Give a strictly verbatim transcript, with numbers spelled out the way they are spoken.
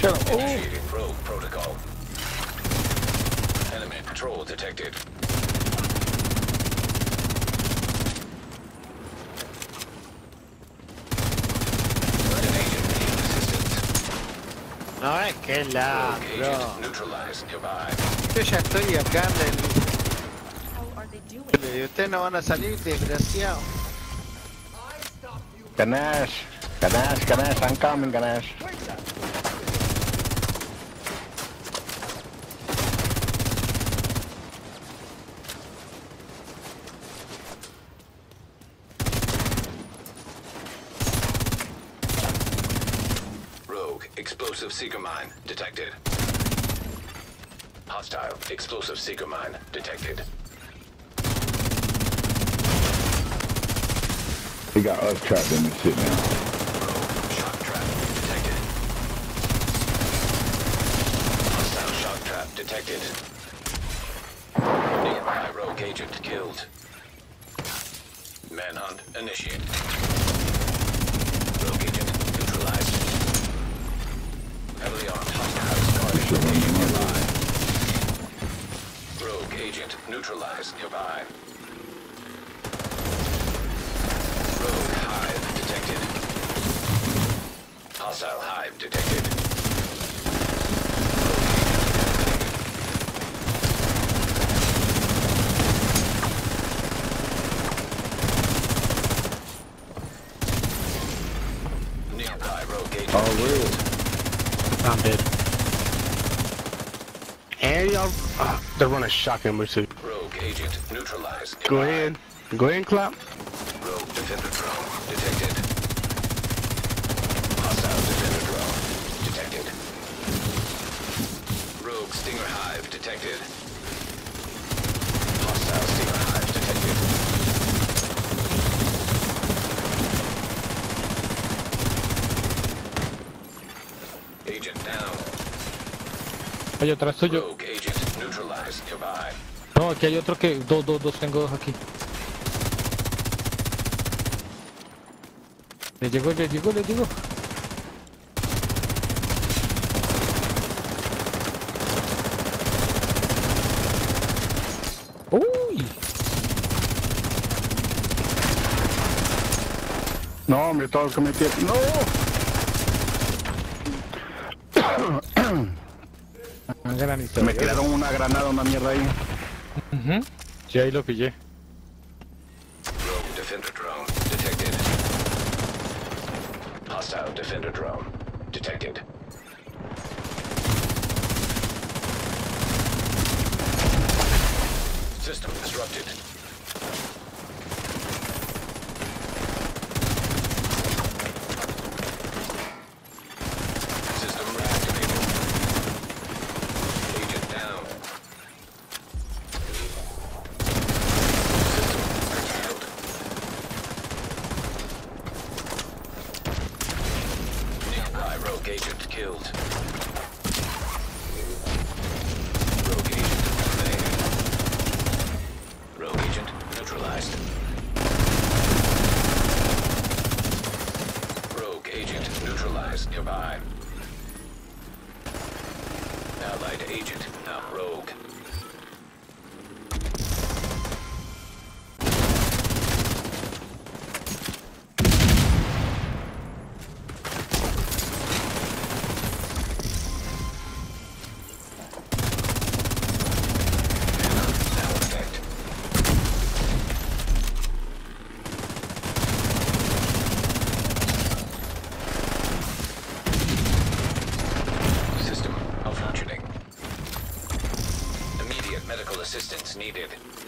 Shut up. Initiating probe protocol. Enemy patrol detected. An agent needing assistance. No è che là, Rogue bro. agent neutralized nearby. Io ya estoy acá en How are they doing? el... Y ustedes no van a salir, desgraciado. Ganesh. Ganesh, Ganesh, I'm coming, Ganesh. Rogue explosive seeker mine detected. Hostile explosive seeker mine detected. He got us trapped in this shit now. Rogue shock trap detected. Hostile shock trap detected. Nearby rogue agent killed. Manhunt initiated. Rogue agent neutralized. Heavily armed hostiles guarding location nearby. Rogue agent neutralized nearby. Rogue hive detected. Hostile hive detected. Nearby rogue agent. Oh, really? I'm dead. And y'all, uh, they're running shotgun pursuit. Rogue agent neutralized. Go nearby. ahead. Go ahead and clap. Rogue defender drone detected. Hostile defender drone detected. Rogue stinger hive detected. Hostile stinger hive detected. Agent down. Hay atrás tuyo. Rogue agent neutralized nearby. No, aquí hay otro que... Dos, dos, dos, tengo dos aquí. Le llegó, le llegó, le llegó. Uy. No, hombre, todos cometieron. ¡No! Un granito. Me tiraron una granada, una mierda ahí. Ujú. Sí, ahí lo pillé. Rogue defender drone detected. Hostile defender drone detected. System disrupted. System reactivated. Agent down. System curtailed. Nearby rogue agent killed. Rogue agent eliminated. Rogue agent neutralized. Rogue agent neutralized nearby. Allied agent now rogue. Now effect. System malfunctioning. Immediate medical assistance needed.